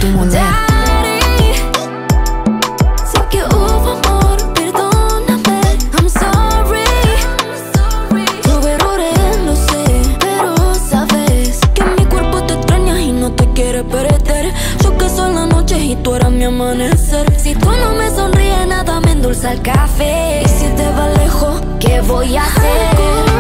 tu moneda. Daddy, sé que hubo amor, perdóname. I'm sorry. Tuve errores, lo sé, pero sabes que mi cuerpo te extraña y no te quiere perder. Yo que son las noches y tú eras mi amanecer. Si tú no me sonríes, nada me endulza el café. Y si te vas lejos, ¿qué voy a hacer?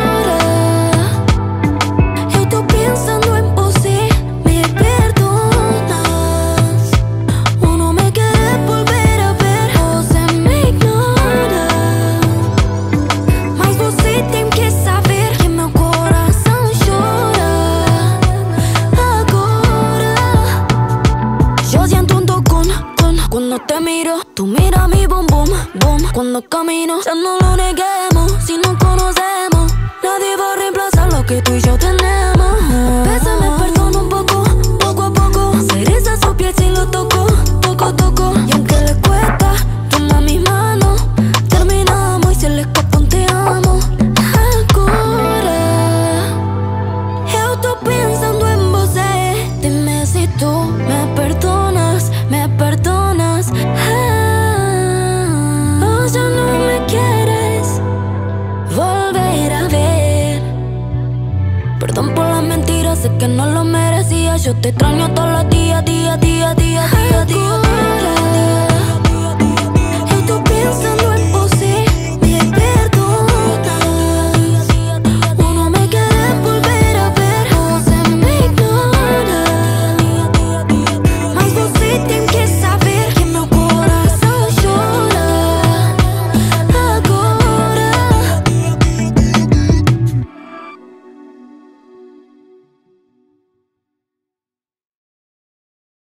Yo estoy pensando en vos y me perdonas. O no me quieres volver a ver, o se me ignora. Mas você tem que saber que meu coração chora agora. Yo siento un tocón cuando te miro. Tú mira mi boom, boom, boom. Cuando camino, ya no lo neguemos. Si nos conocemos, nadie va a reemplazar lo que tú y yo tenemos. A veces me perdono un poco, poco a poco. Se eriza su piel si lo toco, toco, toco. Y aunque le cuesta, toma mi mano. Terminamos y se le escapa un te amo. Agora, eu tô pensando en você. Dime si tú me perdonas, me perdonas. O ya no me quieres volver a ver. Perdón por las mentiras, sé que no lo merecía. Yo te extraño todos los días, día, día, día, día, día.